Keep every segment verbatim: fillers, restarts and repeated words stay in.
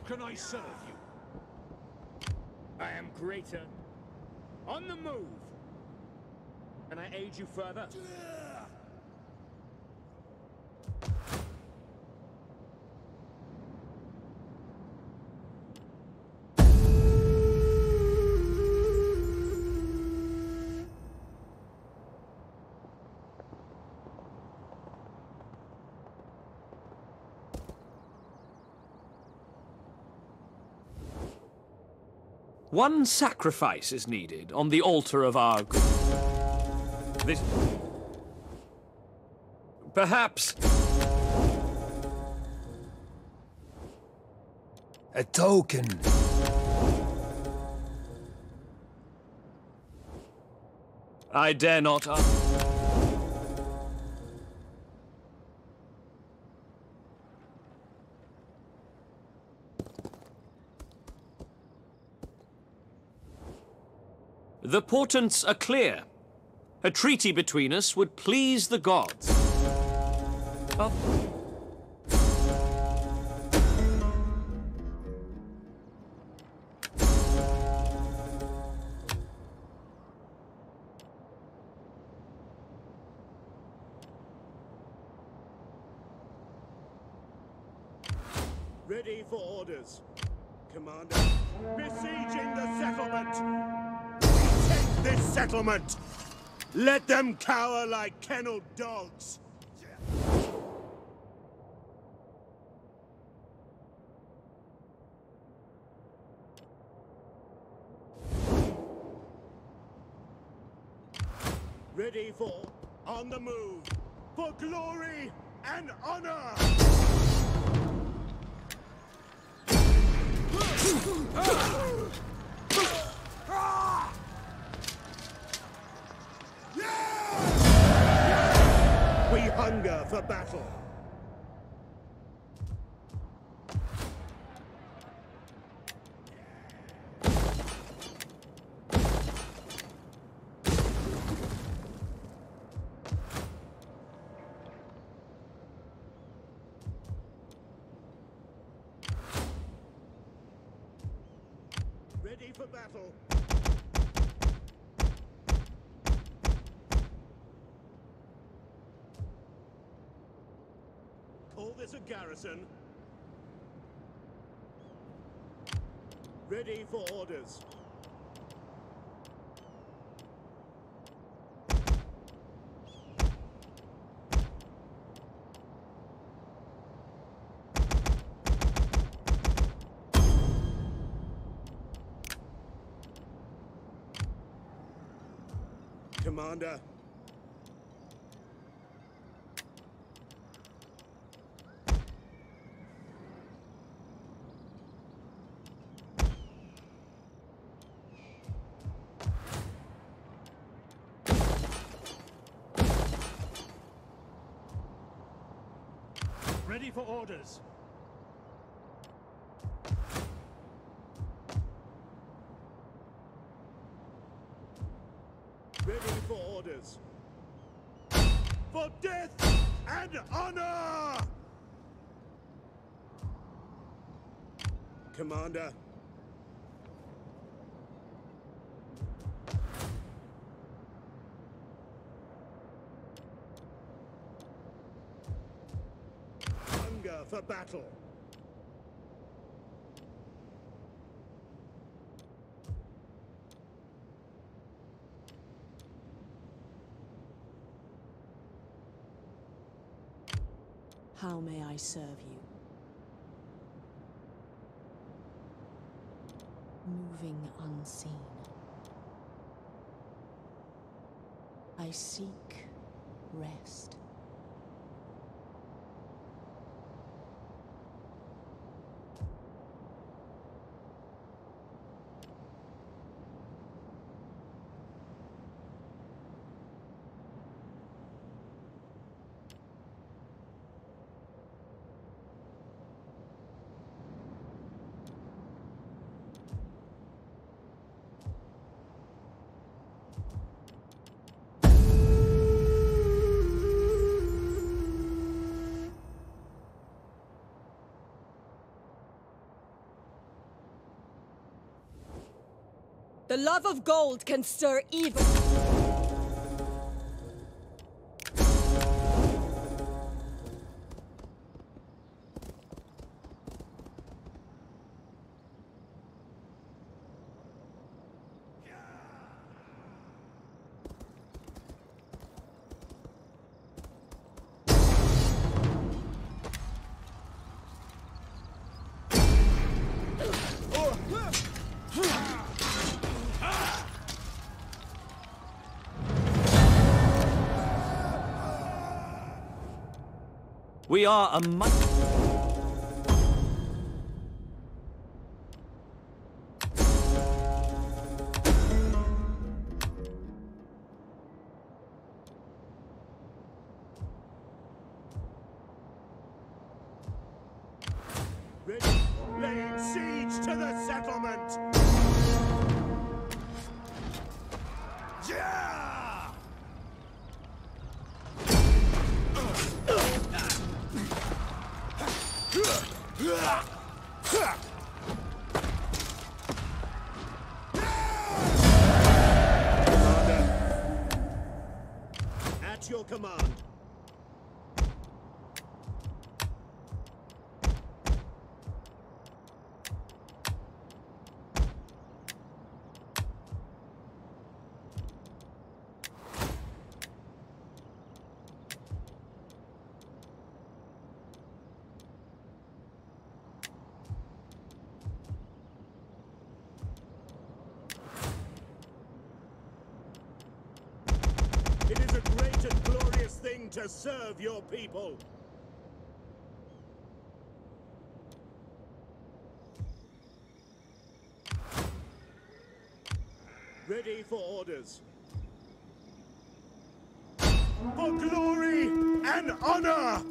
can I serve you? I am greater. On the move. Can I aid you further? One sacrifice is needed on the altar of our... This... Perhaps... A token. I dare not... Uh... The portents are clear. A treaty between us would please the gods. Oh. Ready for orders. Commander, besieging the settlement! Take this settlement! Let them cower like kennelled dogs! Ready for on the move, for glory and honor! We hunger for battle. Ready for battle. Call this a garrison. Ready for orders. Commander. Ready for orders. Ready for orders. For death and honor! Commander. Hunger for battle. How may I serve you? Moving unseen. I seek rest. The love of gold can stir evil. We are a mighty... Ready, laying siege to the settlement! Yeah! At your command. It is a great and glorious thing to serve your people. Ready for orders. For glory and honor!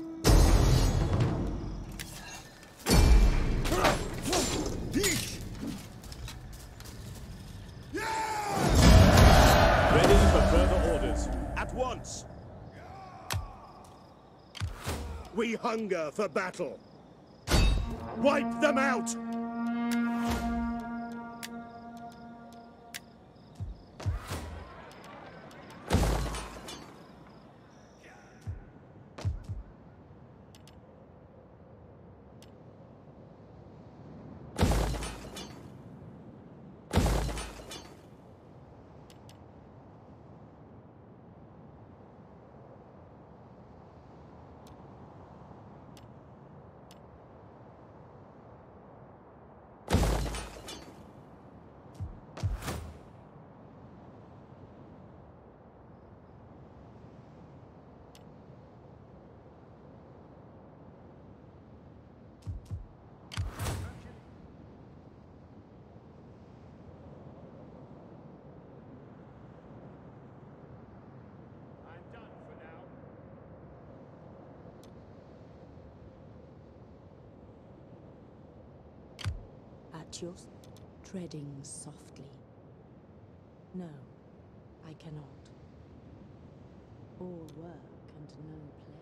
Ready for further orders. At once. We hunger for battle. Wipe them out! Just treading softly. No, I cannot. All work and no play.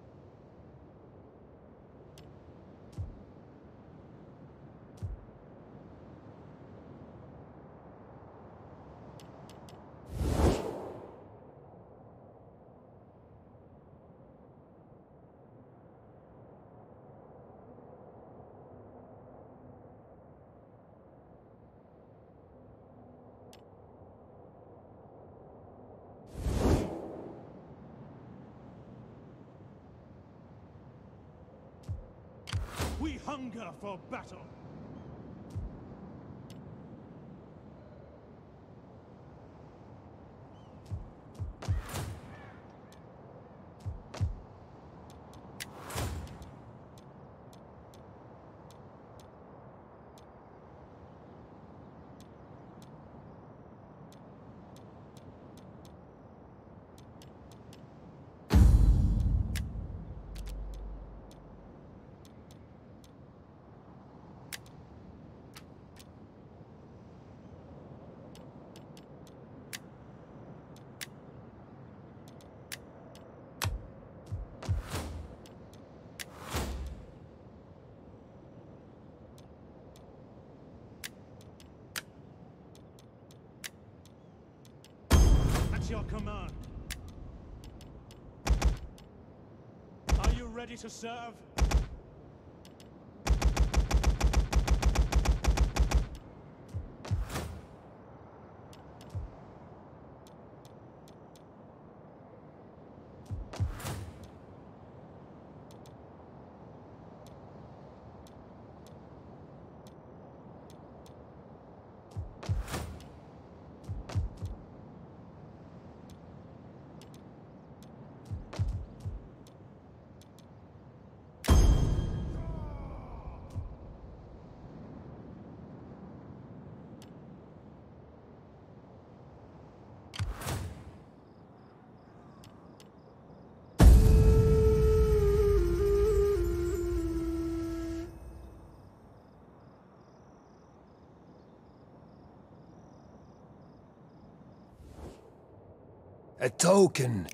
We hunger for battle. At your command. Are you ready to serve? A token.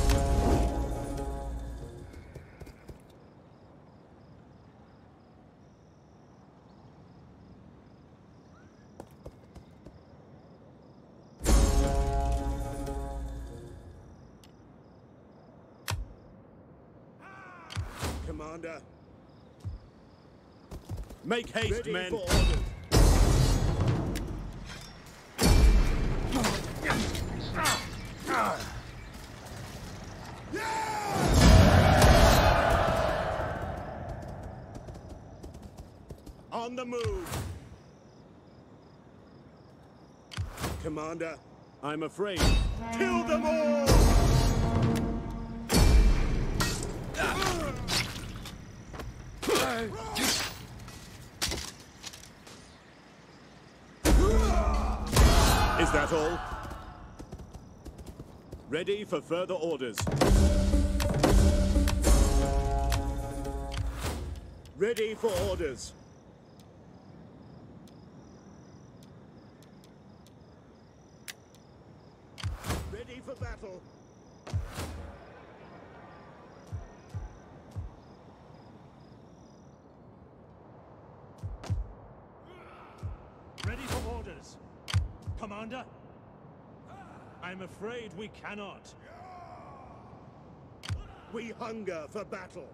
Commander. Make haste, Ready men. for orders. On the move. Commander. I'm afraid. Kill them all! Is that all? Ready for further orders. Ready for orders. Ready for battle. Ready for orders. Commander? I'm afraid we cannot. We hunger for battle.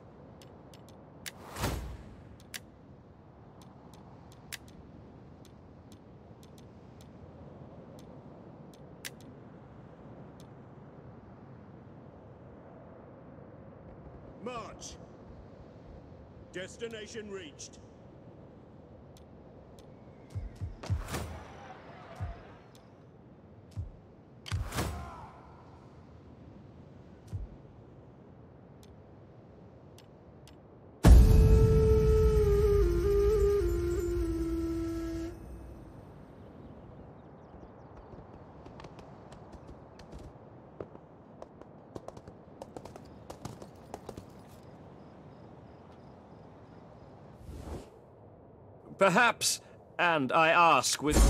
March. Destination reached. Perhaps, and I ask with...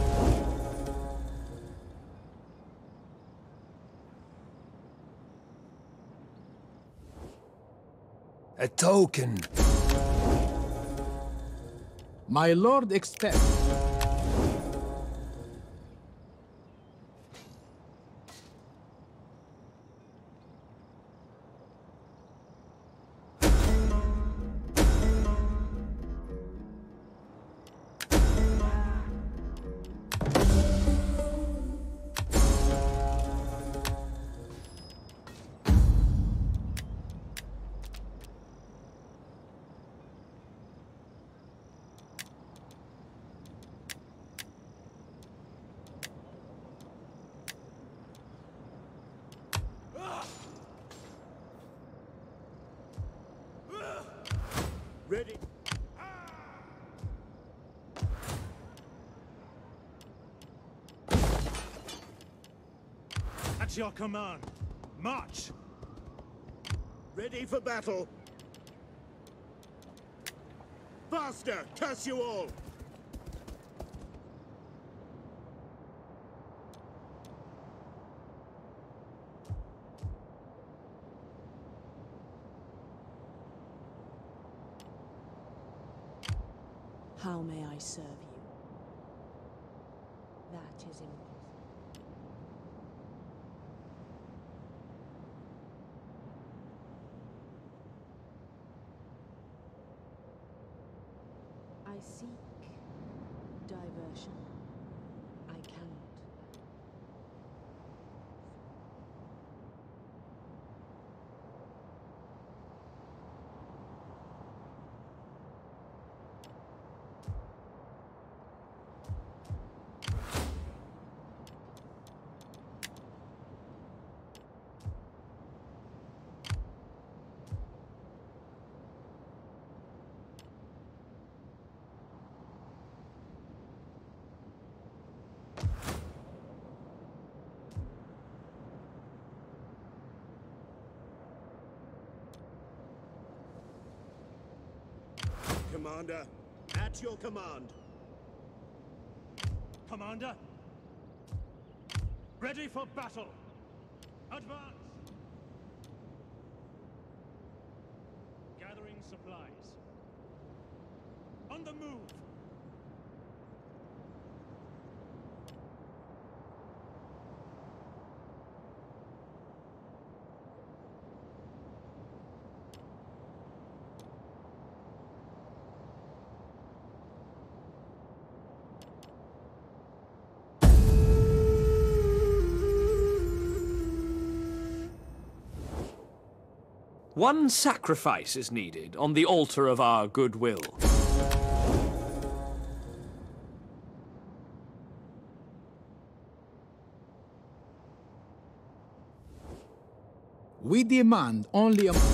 A token. My lord expects. Ready. At your command. March! Ready for battle. Faster! Curse you all! How may I serve you? That is impossible. seek diversion, I cannot. Commander, at your command. Commander, ready for battle. Advance. Gathering supplies. On the move. One sacrifice is needed on the altar of our goodwill. We demand only a...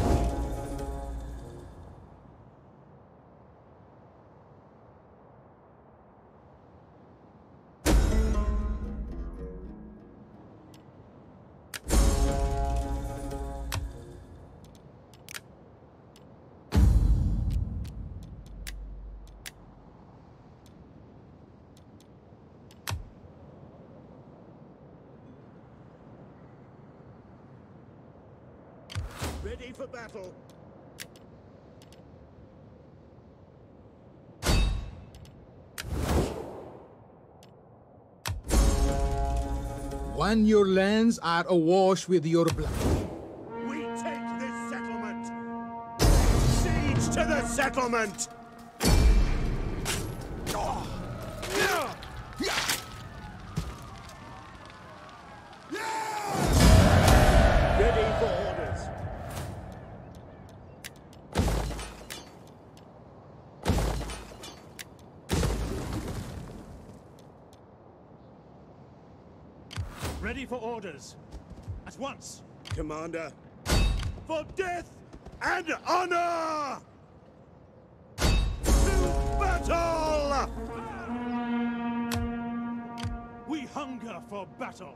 Ready for battle. When your lands are awash with your blood. We take this settlement. Siege to the settlement. Ready for orders. Ready for orders. At once. Commander, for death and honor! To battle! We hunger for battle.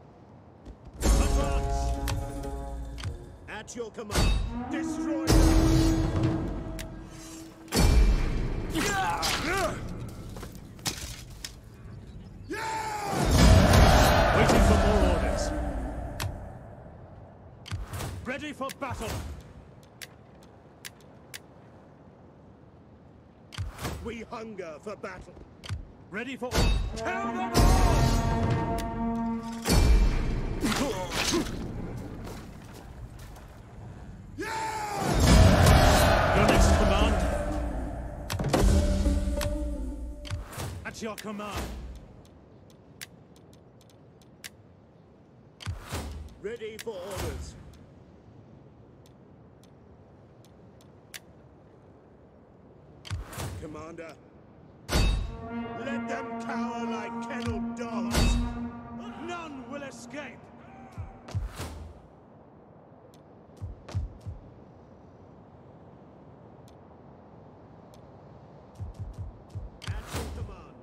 Advance. At your command, destroy them! Waiting for more orders. Ready for battle. We hunger for battle. Ready for orders. Kill them all! Your next command. At your command. Ready for orders. Commander, let them cower like kennelled dogs. None will escape. At your command.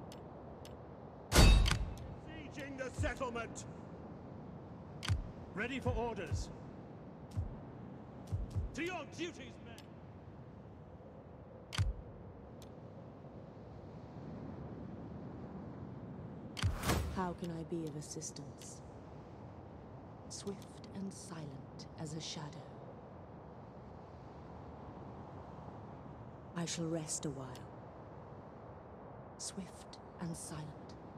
Sieging the settlement. Ready for orders. To your duties, men! How can I be of assistance? Swift and silent as a shadow. I shall rest a while. Swift and silent.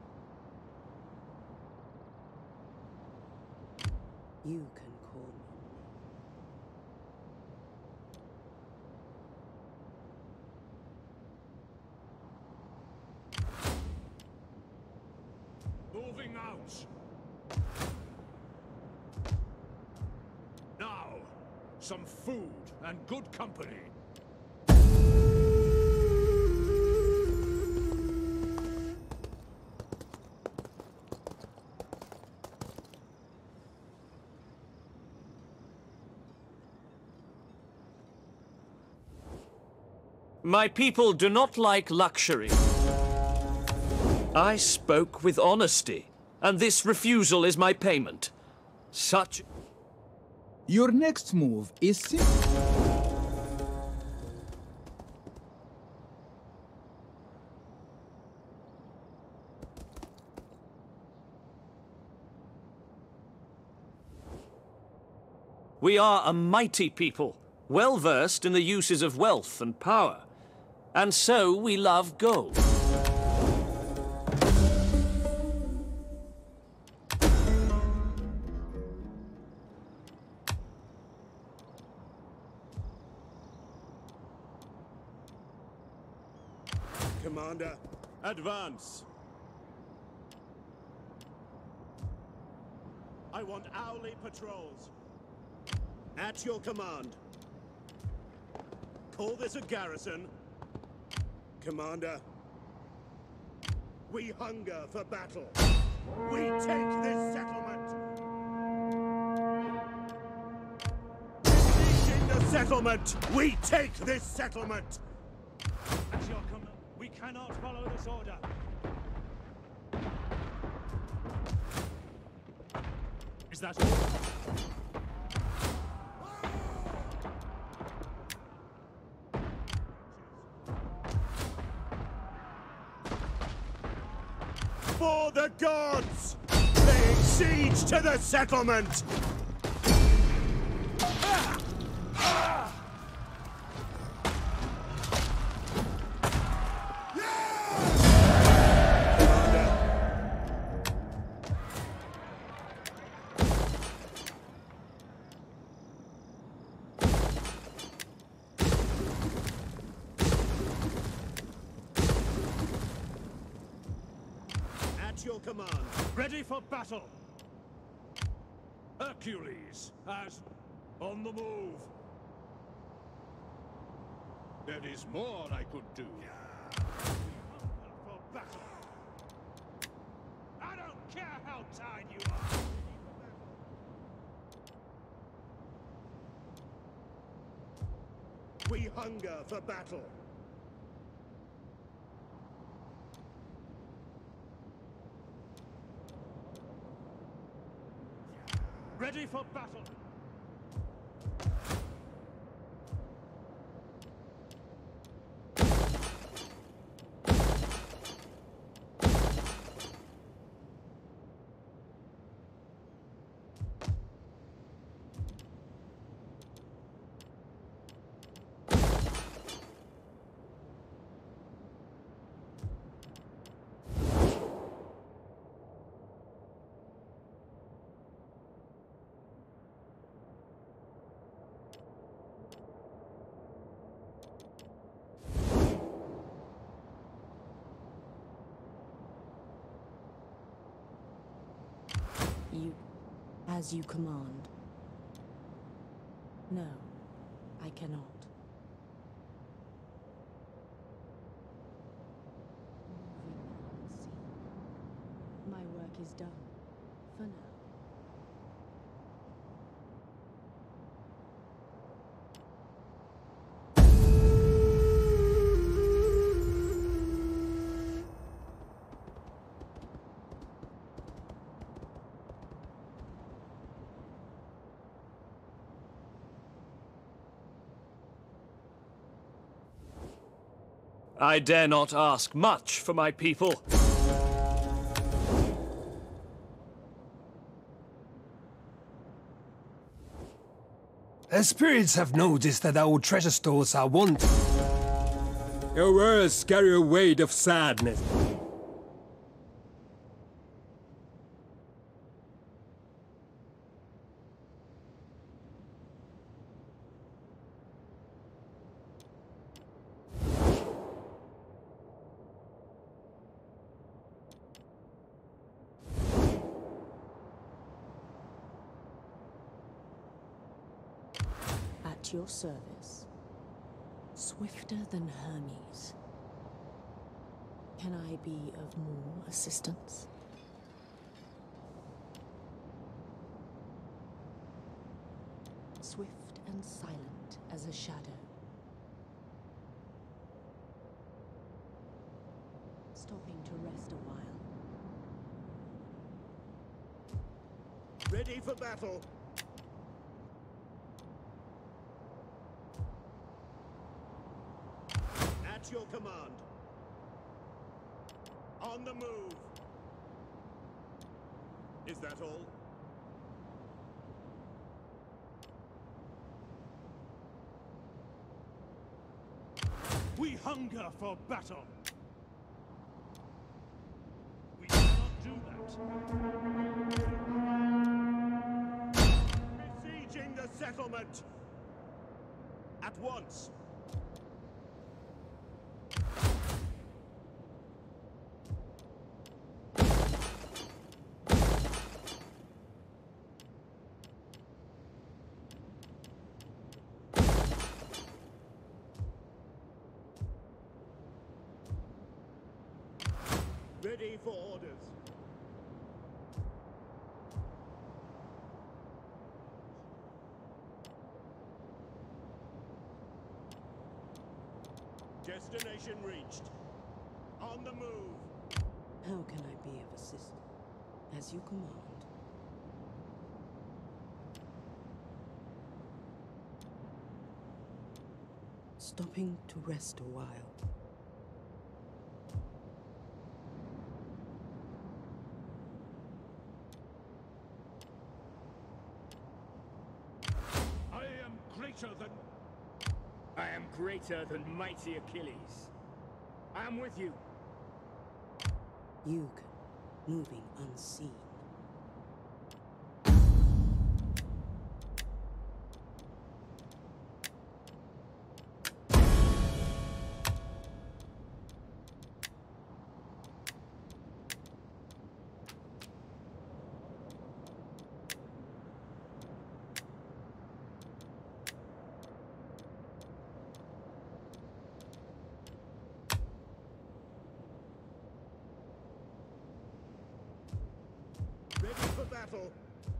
You can call me. going out. Now, some food and good company. My people do not like luxury. I spoke with honesty, and this refusal is my payment. Such... Your next move is simple. We are a mighty people, well versed in the uses of wealth and power. And so we love gold. Commander, advance. I want hourly patrols. At your command. Call this a garrison. Commander, we hunger for battle. We take this settlement. Besieging the settlement. We take this settlement. At your command, we cannot follow this order. Is that all? For the gods! Laying siege to the settlement! Your command. Ready for battle. Hercules, as on the move. There is more I could do. For battle. I don't care how tired you are. We hunger for battle. Ready for battle. You... as you command. No, I cannot. My work is done, for now. I dare not ask much for my people. The spirits have noticed that our treasure stores are wanted. Your words carry a weight of sadness. At your service. Swifter than Hermes. Can I be of more assistance? Swift and silent as a shadow. Stopping to rest a while. Ready for battle. At your command. On the move. Is that all? We hunger for battle. We cannot do that. Besieging the settlement. At once. Ready for orders. Destination reached. On the move. How can I be of assistance? As you command. Stopping to rest a while. I am greater than... I am greater than mighty Achilles. I am with you. You can, moving unseen. Ready for battle.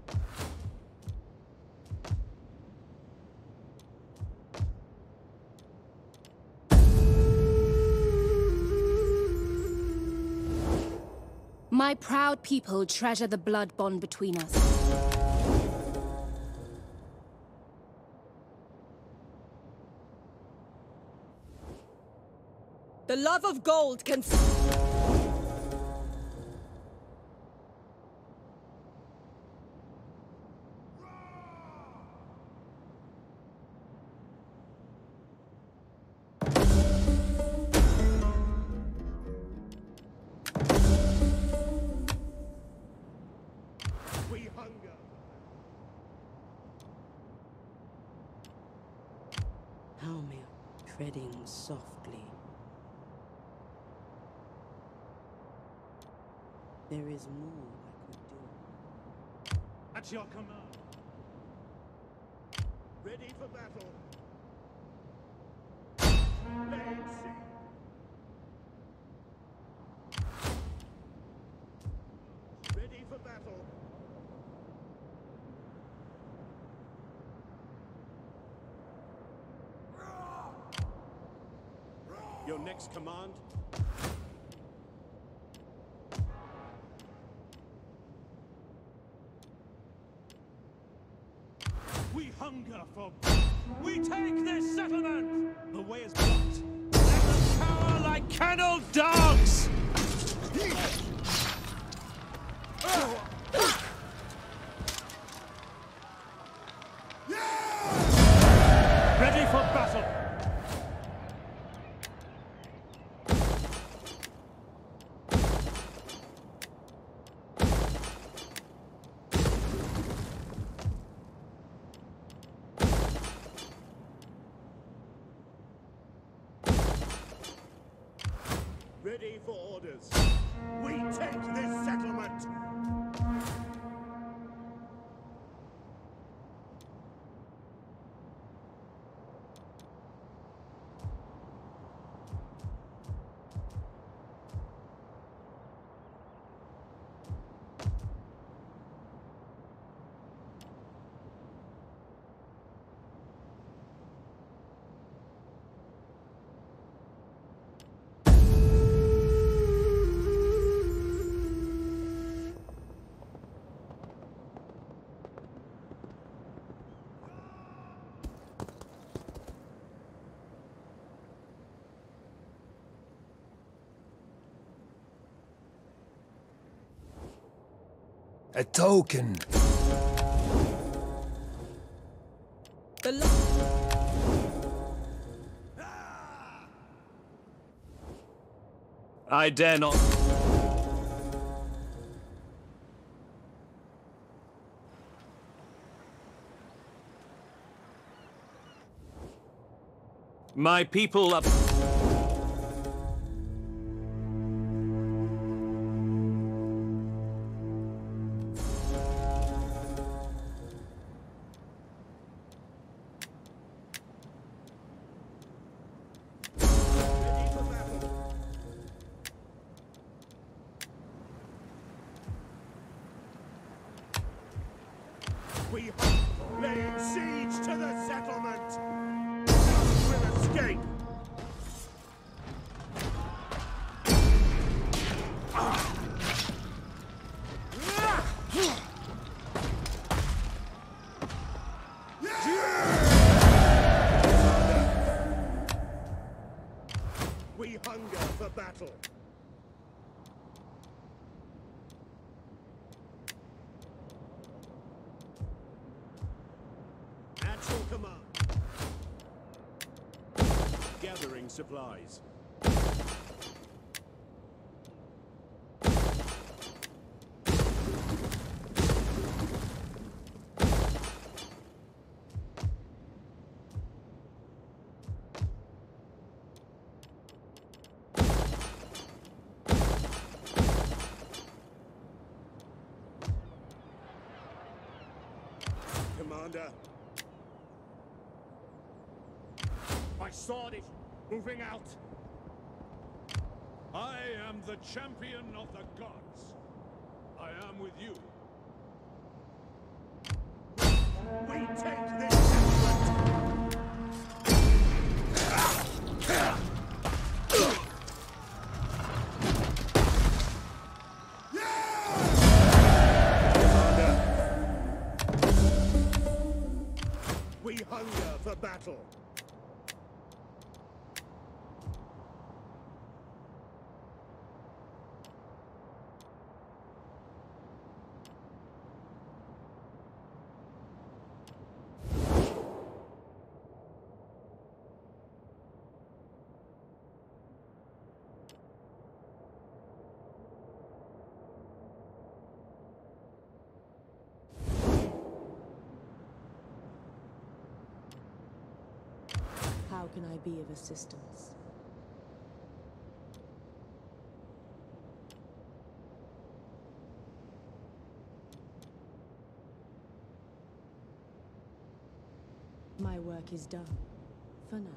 My proud people treasure the blood bond between us. The love of gold can... We hunger. How may I... treading softly. There is more I could do. At your command. Ready for battle. Laying siege. Ready for battle. Your next command? We hunger for... We take this settlement! The way is blocked. Let them cower like kennelled dogs! Ready for battle! Ready for orders. We take this settlement! A token. The lo- I dare not. My people are... We are laying siege to the settlement! None will escape! We hunger for battle! At your command. Gathering supplies. Commander. My sword is moving out. I am the champion of the gods. I am with you. We take this settlement! We hunger for battle. How can I be of assistance? My work is done, for now.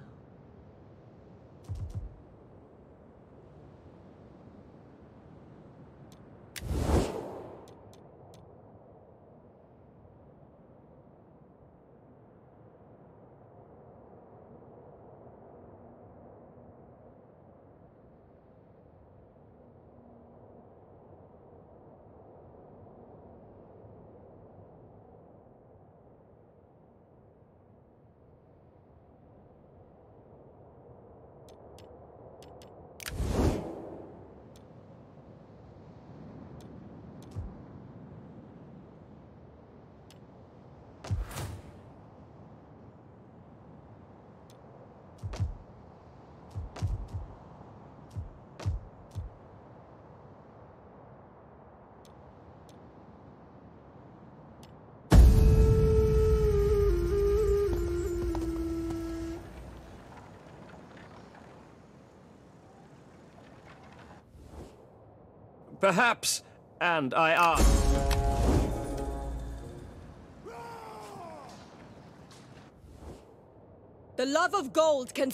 Perhaps, and I ask... The love of gold can...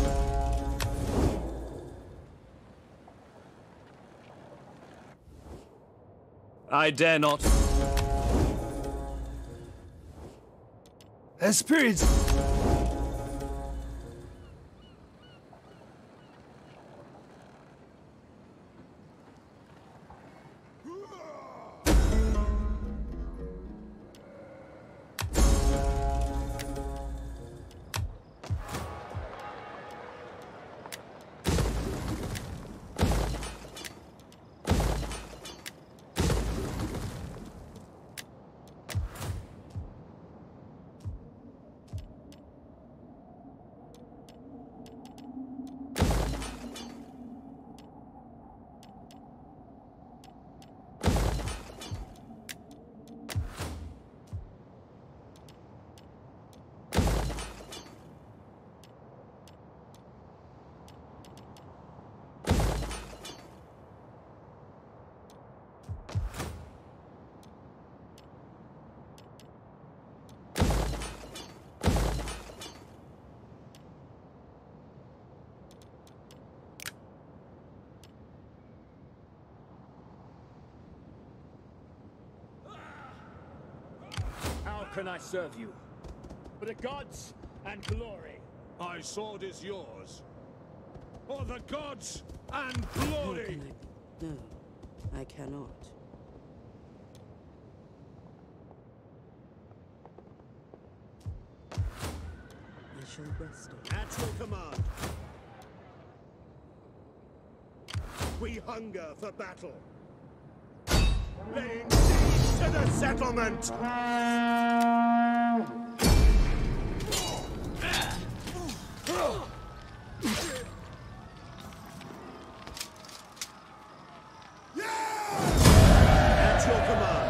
I dare not. The spirits... can I serve you? For the gods and glory. My sword is yours. For the gods and How glory. can I... No, I cannot. I shall rest on. At your command. We hunger for battle. Laying siege to the settlement! At your command.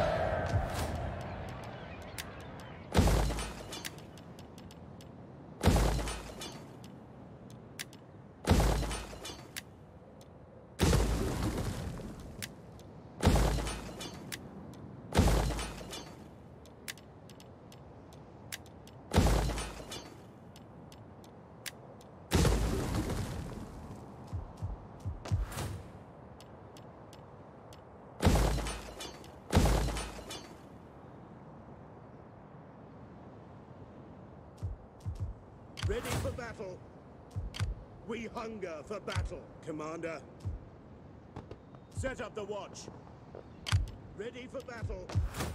Ready for battle. We hunger for battle, Commander. Set up the watch. Ready for battle.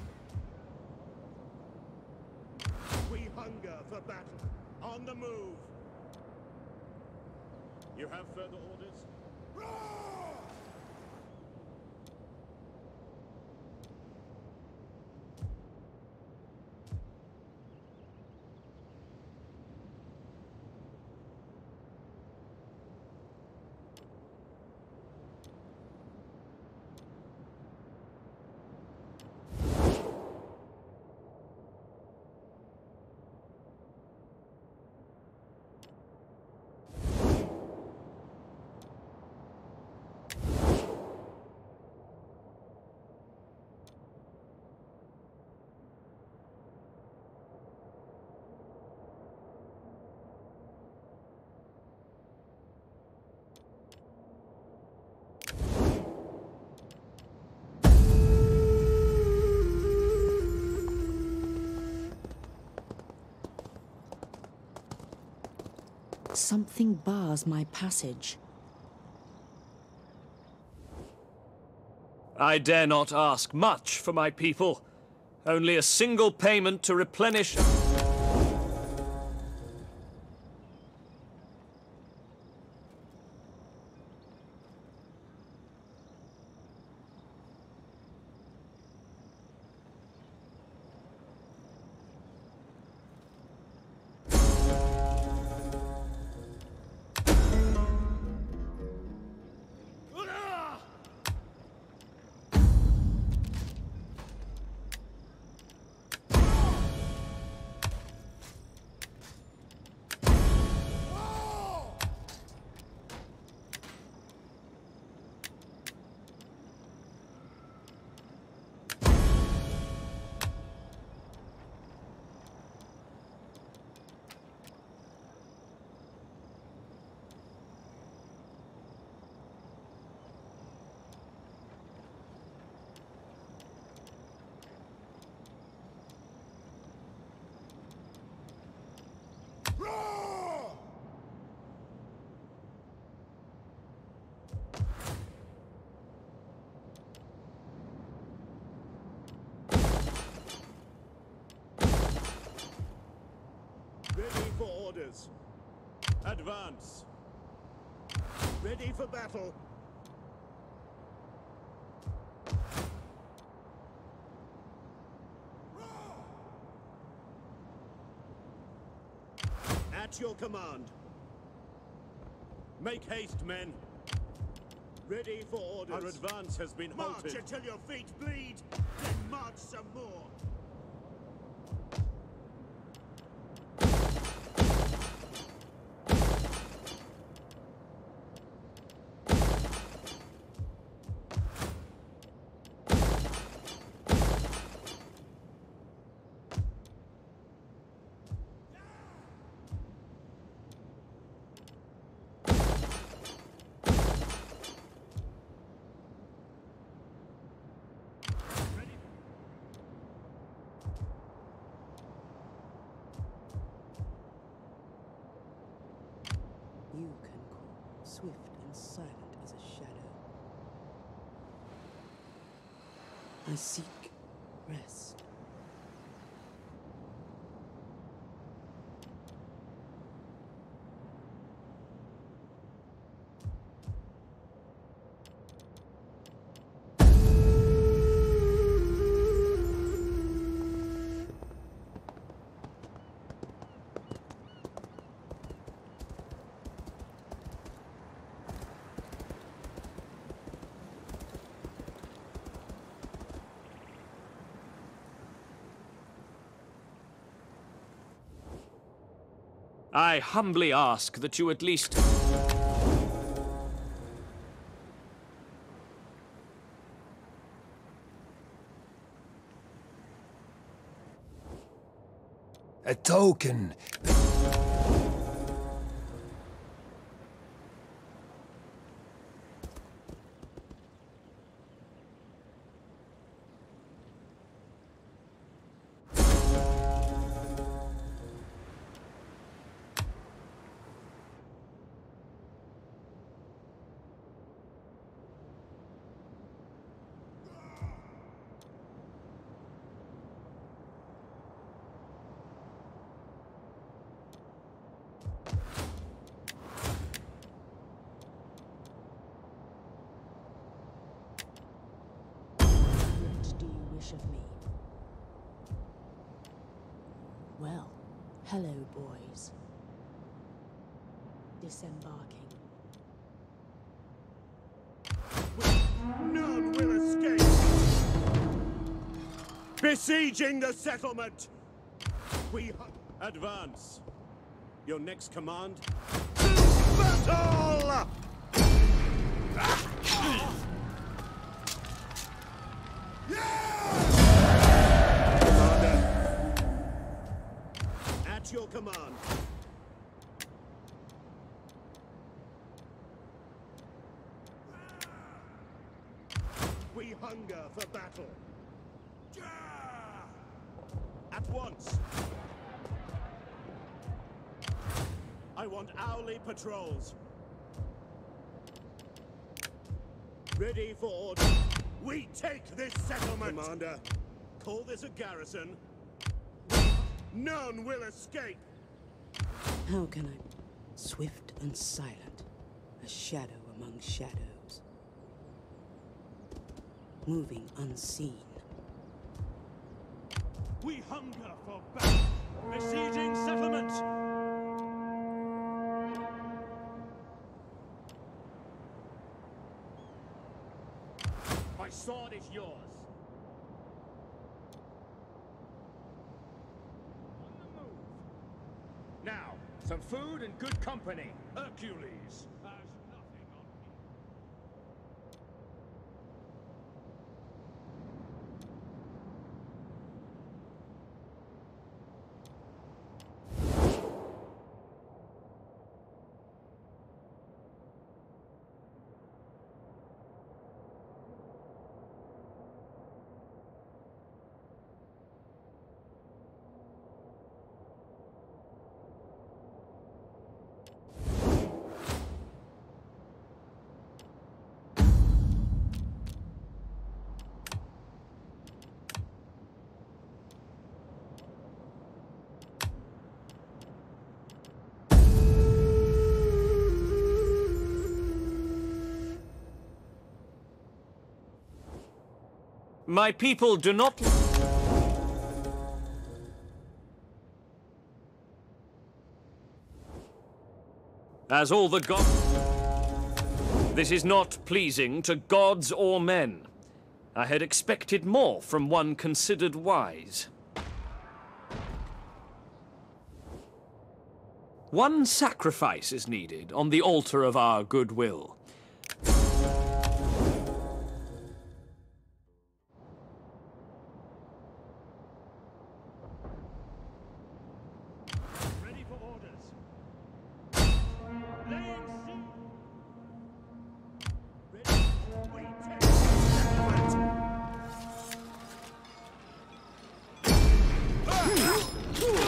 We hunger for battle. On the move. You have further orders? Roar! Something bars my passage. I dare not ask much for my people. Only a single payment to replenish... Ready for orders. Advance. Ready for battle. At your command. Make haste, men. Ready for orders. Our advance has been halted. March until your feet bleed, then march some more. swift and silent as a shadow. I seek rest. I humbly ask that you at least... A token. Of me. Well, hello, boys. Disembarking. None will escape! Besieging the settlement! We advance. Your next command? To battle! Your command. We hunger for battle. At once. I want hourly patrols. Ready for order. We take this settlement. Commander, call this a garrison. None will escape! How can I... Swift and silent, a shadow among shadows. Moving unseen. We hunger for battle! Besieging settlement! My sword is yours. Now, some food and good company. Hercules has nothing on me. My people do not... As all the gods... This is not pleasing to gods or men. I had expected more from one considered wise. One sacrifice is needed on the altar of our goodwill.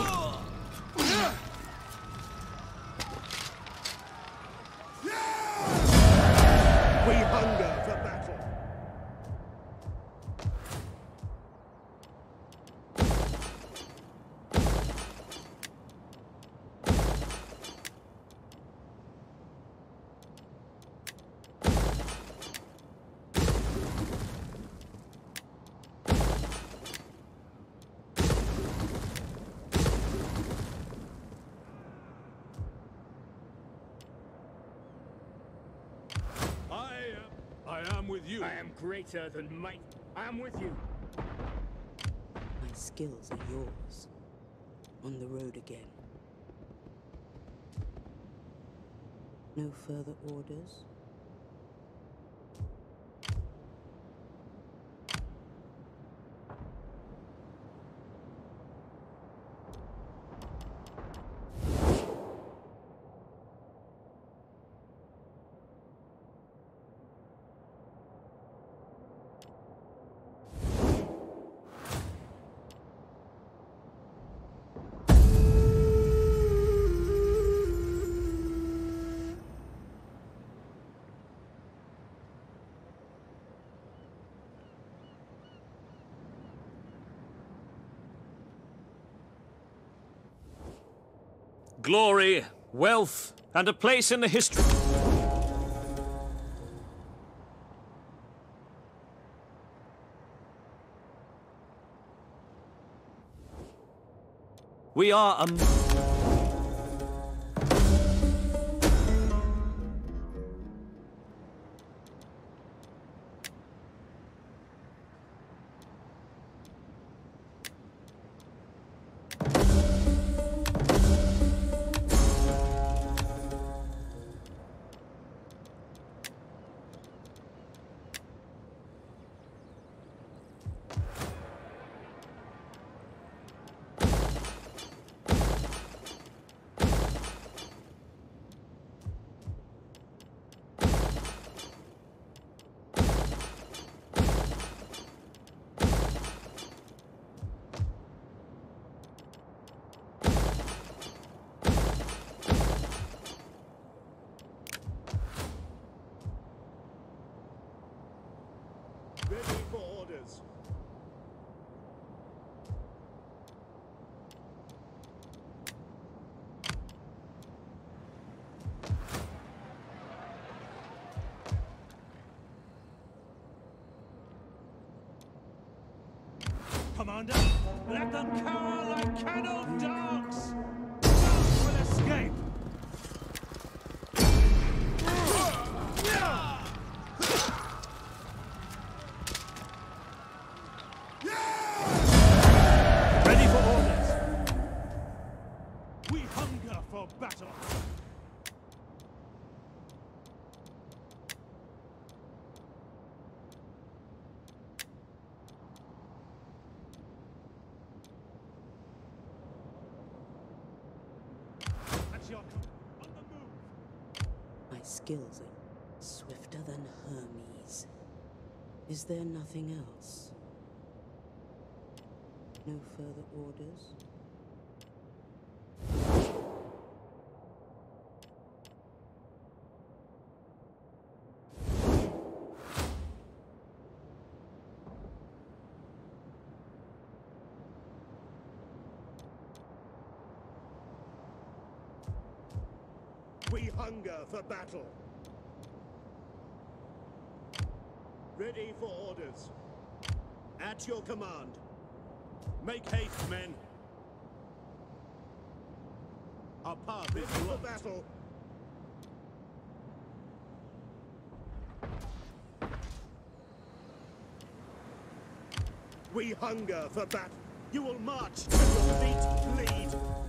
Yeah! I am with you. I am greater than might. I am with you. My skills are yours. On the road again. No further orders? Glory, wealth, and a place in the history. We are a... Ready for orders. Commander, let them cower like kennelled dogs! None will escape! Ready for orders! We hunger for battle! On the move. My skills are swifter than Hermes. Is there nothing else? No further orders? We hunger for battle. Ready for orders. At your command. Make haste, men. Our path Ready is for blocked. battle. We hunger for battle. You will march till your feet bleed.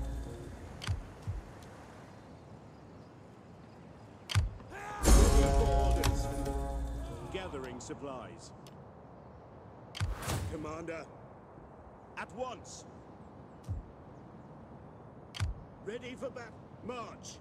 Ready for orders. Gathering supplies. Commander. At once. Ready for battle. March.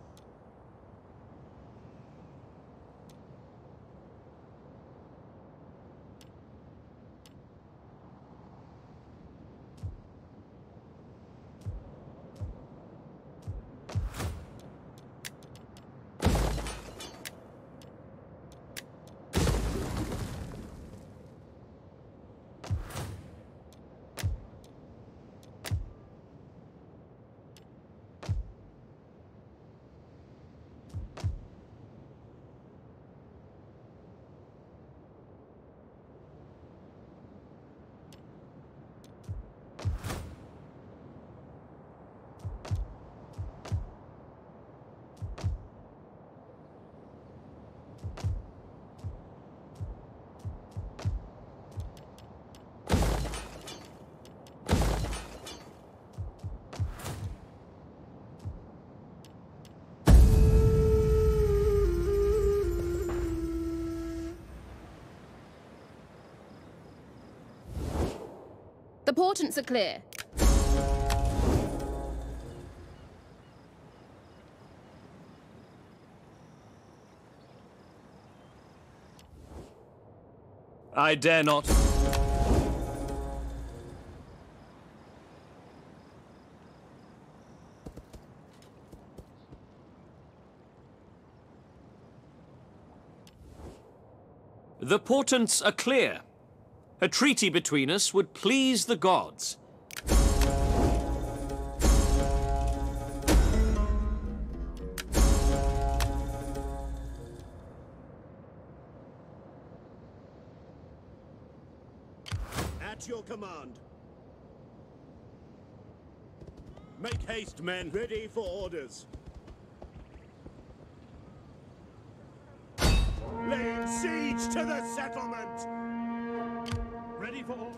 The portents are clear. I dare not. The portents are clear. A treaty between us would please the gods. At your command. Make haste, men. Ready for orders. Laying siege to the settlement! Ready for all.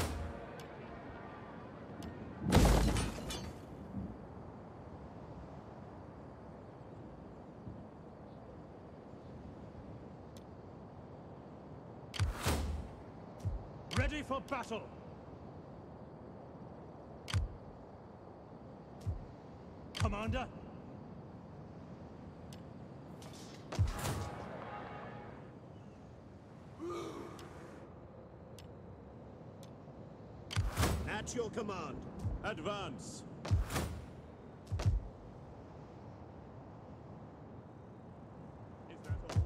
Ready for battle. Commander. At your command. Advance. Is that all?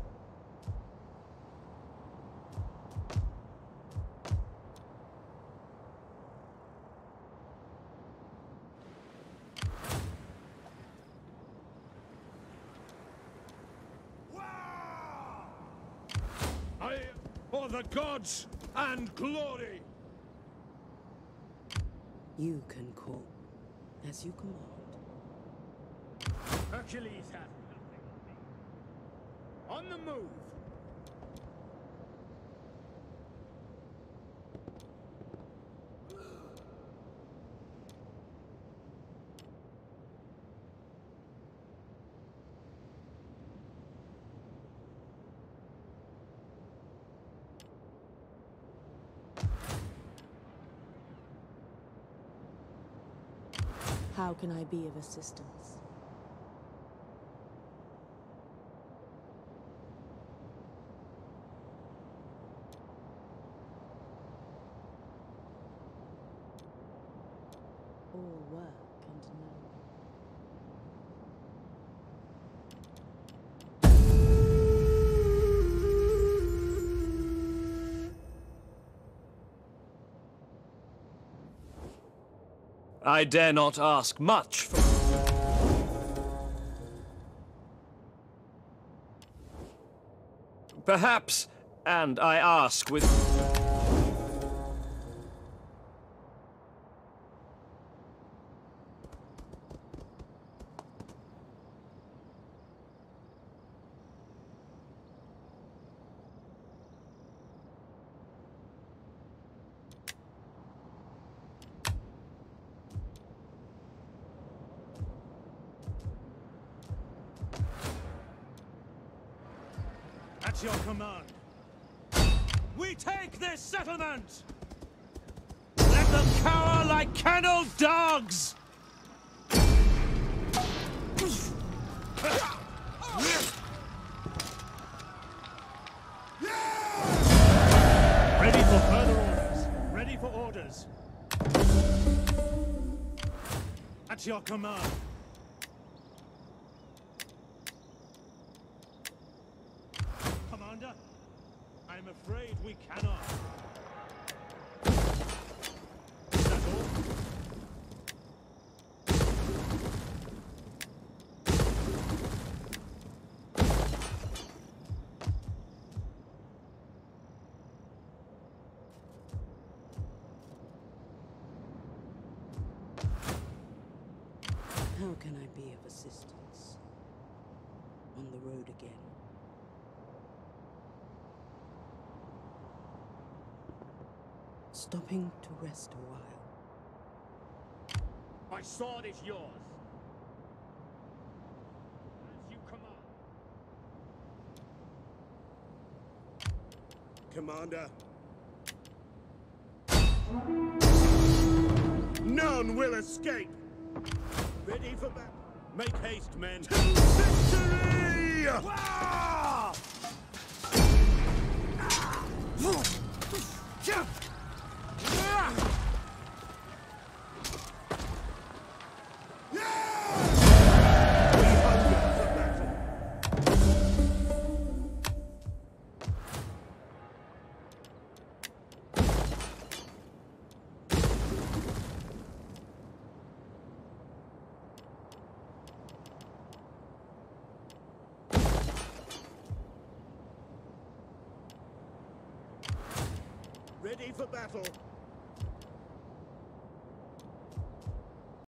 I, for the gods and glory. You can call as you command. Hercules has nothing on me. On the move. How can I be of assistance? All work and no. I dare not ask much for... Perhaps, and I ask with... At your command. We take this settlement! Let them cower like kennelled dogs! Ready for further orders. Ready for orders. At your command. Commander, I'm afraid we cannot. Is that all? How can I be of assistance? On the road again. Stopping to rest a while. My sword is yours. As you command. Commander. None will escape. Ready for battle. Make haste, men. To victory! Wow! Ready for battle.